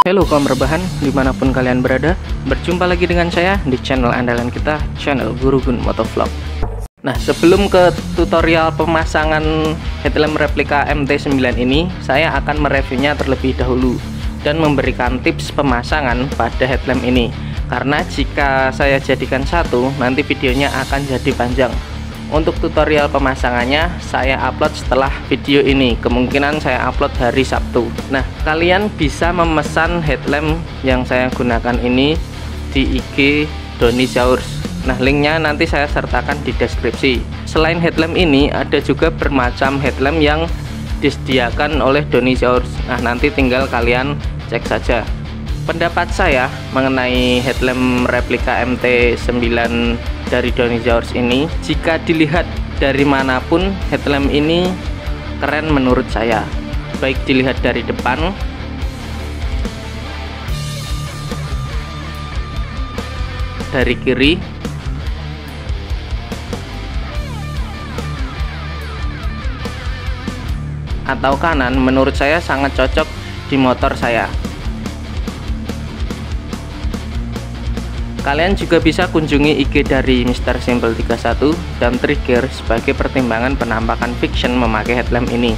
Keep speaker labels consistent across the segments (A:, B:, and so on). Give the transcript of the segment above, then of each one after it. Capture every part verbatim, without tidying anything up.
A: Halo kaum rebahan dimanapun kalian berada, berjumpa lagi dengan saya di channel andalan kita, channel Guru Gun Motovlog. Nah, sebelum ke tutorial pemasangan headlamp replika M T sembilan ini, saya akan mereviewnya terlebih dahulu dan memberikan tips pemasangan pada headlamp ini. Karena jika saya jadikan satu, nanti videonya akan jadi panjang. Untuk tutorial pemasangannya saya upload setelah video ini, kemungkinan saya upload hari Sabtu. Nah, kalian bisa memesan headlamp yang saya gunakan ini di I G Donisaurs. Nah, linknya nanti saya sertakan di deskripsi. Selain headlamp ini, ada juga bermacam headlamp yang disediakan oleh Donisaurs. Nah, nanti tinggal kalian cek saja. Pendapat saya mengenai headlamp replika M T sembilan dari Donisaurs ini, jika dilihat dari manapun, headlamp ini keren menurut saya. Baik dilihat dari depan, dari kiri, atau kanan, menurut saya sangat cocok di motor saya. Kalian juga bisa kunjungi I G dari Mister Simple tiga puluh satu dan Trigger sebagai pertimbangan penampakan fiction memakai headlamp ini.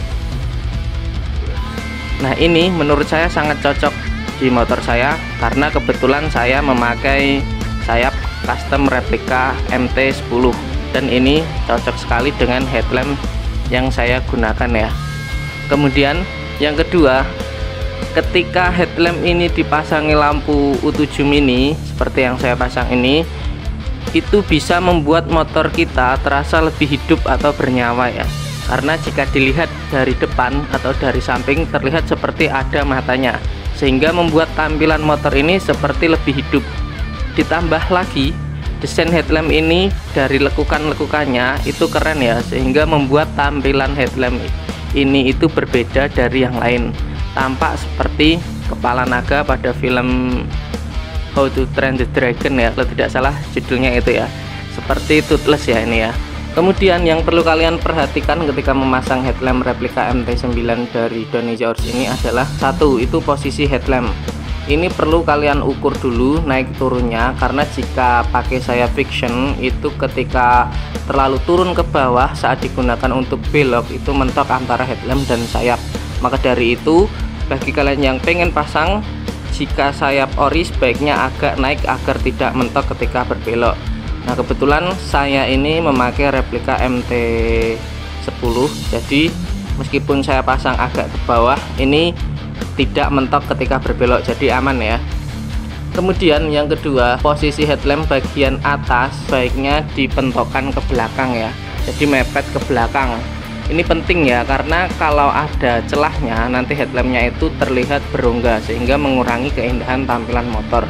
A: Nah, ini menurut saya sangat cocok di motor saya karena kebetulan saya memakai sayap custom replika M T sepuluh dan ini cocok sekali dengan headlamp yang saya gunakan ya. Kemudian yang kedua, ketika headlamp ini dipasangi lampu U tujuh mini seperti yang saya pasang ini, itu bisa membuat motor kita terasa lebih hidup atau bernyawa ya. Karena jika dilihat dari depan atau dari samping terlihat seperti ada matanya, sehingga membuat tampilan motor ini seperti lebih hidup. Ditambah lagi desain headlamp ini dari lekukan-lekukannya itu keren ya, sehingga membuat tampilan headlamp ini itu berbeda dari yang lain. Tampak seperti kepala naga pada film How to Train the Dragon ya, kalau tidak salah judulnya itu ya, seperti Toothless ya ini ya. Kemudian yang perlu kalian perhatikan ketika memasang headlamp replika M T sembilan dari Donisaurs ini adalah satu, itu posisi headlamp. Ini perlu kalian ukur dulu naik turunnya, karena jika pakai sayap fiction itu ketika terlalu turun ke bawah saat digunakan untuk belok itu mentok antara headlamp dan sayap. Maka dari itu, bagi kalian yang pengen pasang, jika sayap ori sebaiknya agak naik agar tidak mentok ketika berbelok. Nah, kebetulan saya ini memakai replika M T sepuluh, jadi meskipun saya pasang agak ke bawah, ini tidak mentok ketika berbelok, jadi aman ya. Kemudian yang kedua, posisi headlamp bagian atas baiknya dipentokkan ke belakang ya, jadi mepet ke belakang. Ini penting ya, karena kalau ada celahnya nanti headlampnya itu terlihat berongga sehingga mengurangi keindahan tampilan motor.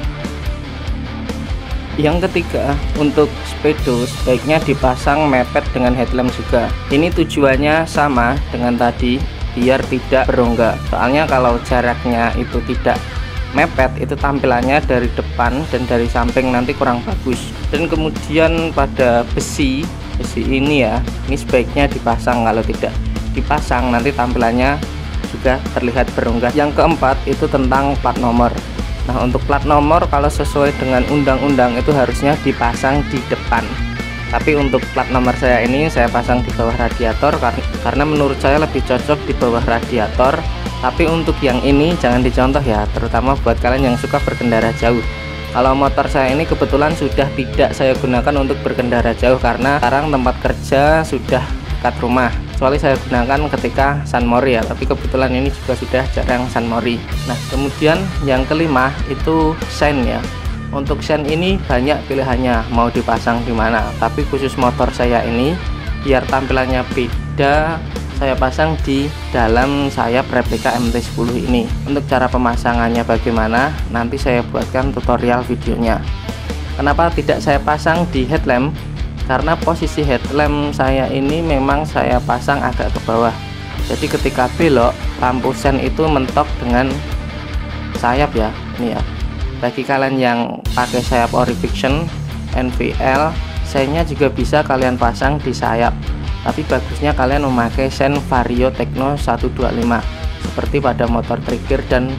A: Yang ketiga, untuk speedo sebaiknya dipasang mepet dengan headlamp juga. Ini tujuannya sama dengan tadi, biar tidak berongga. Soalnya kalau jaraknya itu tidak mepet, itu tampilannya dari depan dan dari samping nanti kurang bagus. Dan kemudian pada besi besi ini ya, ini sebaiknya dipasang. Kalau tidak dipasang nanti tampilannya juga terlihat berongga. Yang keempat itu tentang plat nomor. Nah, untuk plat nomor kalau sesuai dengan undang-undang itu harusnya dipasang di depan, tapi untuk plat nomor saya ini saya pasang di bawah radiator karena menurut saya lebih cocok di bawah radiator. Tapi untuk yang ini jangan dicontoh ya, terutama buat kalian yang suka berkendara jauh. Kalau motor saya ini kebetulan sudah tidak saya gunakan untuk berkendara jauh karena sekarang tempat kerja sudah dekat rumah, kecuali saya gunakan ketika San Mori ya, tapi kebetulan ini juga sudah jarang San Mori. Nah, kemudian yang kelima itu sen ya. Untuk sen ini banyak pilihannya mau dipasang di mana, tapi khusus motor saya ini biar tampilannya beda, saya pasang di dalam sayap replika M T sepuluh ini. Untuk cara pemasangannya bagaimana, nanti saya buatkan tutorial videonya. Kenapa tidak saya pasang di headlamp? Karena posisi headlamp saya ini memang saya pasang agak ke bawah, jadi ketika belok lampu sen itu mentok dengan sayap ya. Ini ya, bagi kalian yang pakai sayap ori fiction N V L, sennya juga bisa kalian pasang di sayap, tapi bagusnya kalian memakai sen Vario Techno seratus dua puluh lima seperti pada motor Trigger dan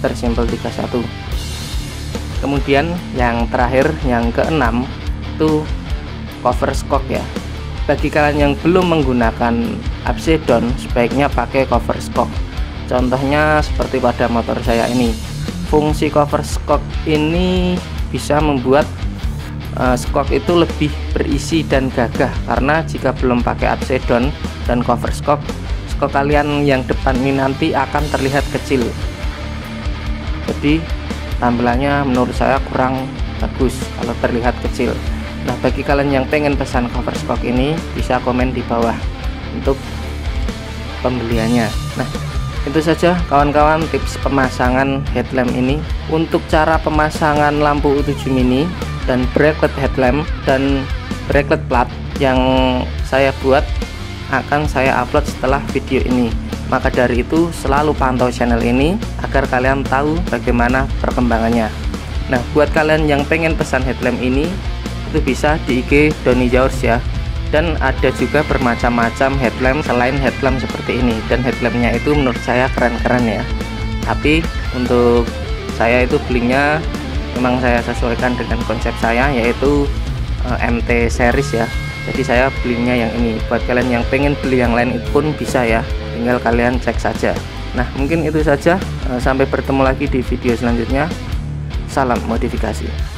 A: Master Simple tiga puluh satu. Kemudian yang terakhir, yang keenam, itu cover shock ya. Bagi kalian yang belum menggunakan Upside-Down, sebaiknya pakai cover shock. Contohnya seperti pada motor saya ini. Fungsi cover shock ini bisa membuat uh, shock itu lebih berisi dan gagah, karena jika belum pakai Upside-Down dan cover shock, shock kalian yang depan ini nanti akan terlihat kecil. Jadi tampilannya menurut saya kurang bagus kalau terlihat kecil. Nah, bagi kalian yang pengen pesan cover shock ini, bisa komen di bawah untuk pembeliannya. Nah, itu saja kawan-kawan tips pemasangan headlamp ini. Untuk cara pemasangan lampu U tujuh mini dan brakelet headlamp dan brakelet plat yang saya buat akan saya upload setelah video ini. Maka dari itu selalu pantau channel ini agar kalian tahu bagaimana perkembangannya. Nah, buat kalian yang pengen pesan headlamp ini, itu bisa di I G Doni Jaurs ya. Dan ada juga bermacam-macam headlamp selain headlamp seperti ini, dan headlampnya itu menurut saya keren-keren ya. Tapi untuk saya itu belinya memang saya sesuaikan dengan konsep saya, yaitu uh, M T series ya. Jadi saya belinya yang ini. Buat kalian yang pengen beli yang lain itu pun bisa ya, tinggal kalian cek saja. Nah, mungkin itu saja. Uh, sampai bertemu lagi di video selanjutnya. Salam modifikasi.